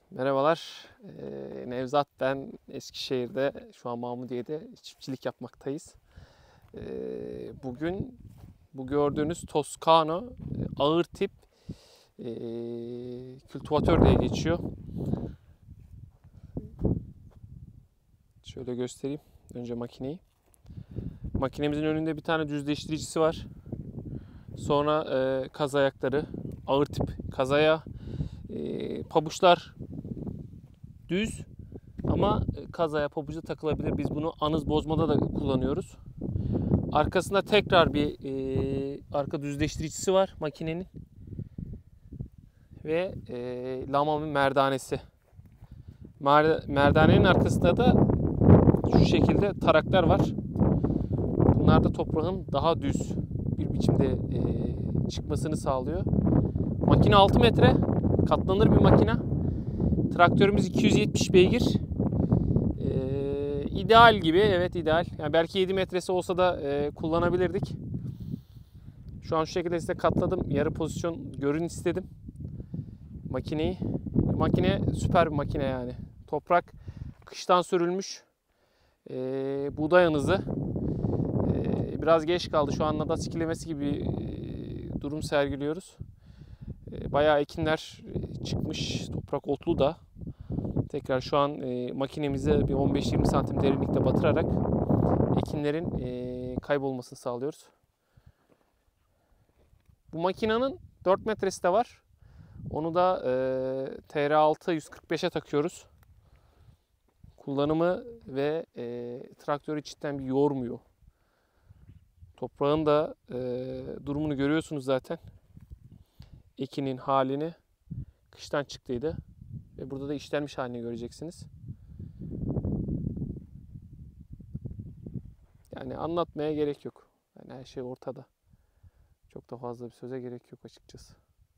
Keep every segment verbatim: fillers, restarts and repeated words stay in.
Merhabalar, ee, Nevzat ben Eskişehir'de, şu an Mahmudiye'de çiftçilik yapmaktayız. Ee, bugün bu gördüğünüz Toscano e, ağır tip e, kültivatör diye geçiyor. Şöyle göstereyim önce makineyi. Makinemizin önünde bir tane düzleştiricisi var. Sonra e, kaz ayakları, ağır tip kazaya, e, pabuçlar düz. Ama kazaya pabuca takılabilir. Biz bunu anız bozmada da kullanıyoruz. Arkasında tekrar bir e, arka düzleştiricisi var makinenin. Ve e, Lama'nın merdanesi. Mer, merdanenin arkasında da şu şekilde taraklar var. Bunlar da toprağın daha düz bir biçimde e, çıkmasını sağlıyor. Makine altı metre. Katlanır bir makine. Traktörümüz iki yüz yetmiş beygir. Ee, ideal gibi, evet ideal. Yani belki yedi metresi olsa da e, kullanabilirdik. Şu an şu şekilde size katladım. Yarı pozisyon görün istedim makineyi. Makine süper bir makine yani. Toprak kıştan sürülmüş. Ee, buğday anızı. Ee, biraz geç kaldı. Şu anda da sikilemesi gibi e, durum sergiliyoruz. Ee, bayağı ekinler çıkmış. Toprak otlu da. Tekrar şu an e, makinemize bir on beş yirmi santim derinlikte batırarak ekinlerin e, kaybolmasını sağlıyoruz. Bu makinenin dört metresi de var. Onu da e, T R altı yüz kırk beşe takıyoruz. Kullanımı ve e, traktörü cidden bir yormuyor. Toprağın da e, durumunu görüyorsunuz zaten. Ekinin halini kıştan çıktıydı. Ve burada da işlenmiş halini göreceksiniz. Yani anlatmaya gerek yok. Yani her şey ortada. Çok da fazla bir söze gerek yok açıkçası.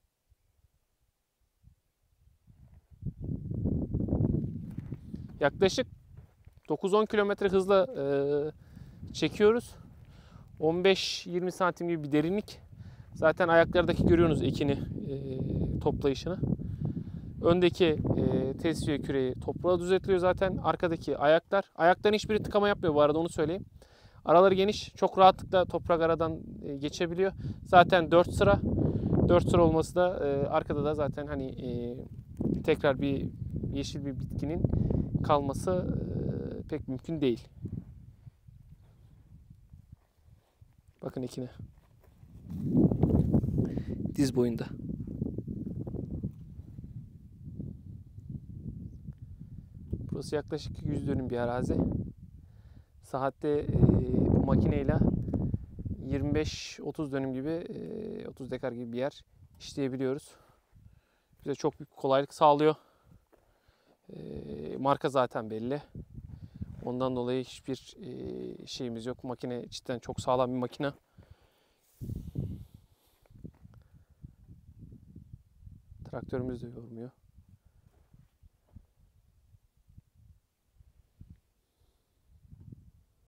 Yaklaşık dokuz on kilometre hızla e, çekiyoruz. on beş yirmi santim gibi bir derinlik. Zaten ayaklardaki görüyorsunuz ekini e, toplayışını. Öndeki e, tesviye küreği toprağa düzeltiliyor zaten. Arkadaki ayaklar. Ayakların hiçbiri tıkama yapmıyor bu arada, onu söyleyeyim. Araları geniş. Çok rahatlıkla toprak aradan e, geçebiliyor. Zaten dört sıra. dört sıra olması da e, arkada da zaten hani e, tekrar bir yeşil bir bitkinin kalması e, pek mümkün değil. Bakın ekine. Diz boyunda. Burası yaklaşık yüz dönüm bir arazi. Saatte e, bu makineyle yirmi beş otuz dönüm gibi, e, otuz dekar gibi bir yer işleyebiliyoruz. Bize çok büyük kolaylık sağlıyor. E, marka zaten belli. Ondan dolayı hiçbir e, şeyimiz yok. Makine cidden çok sağlam bir makine. Traktörümüz de yormuyor.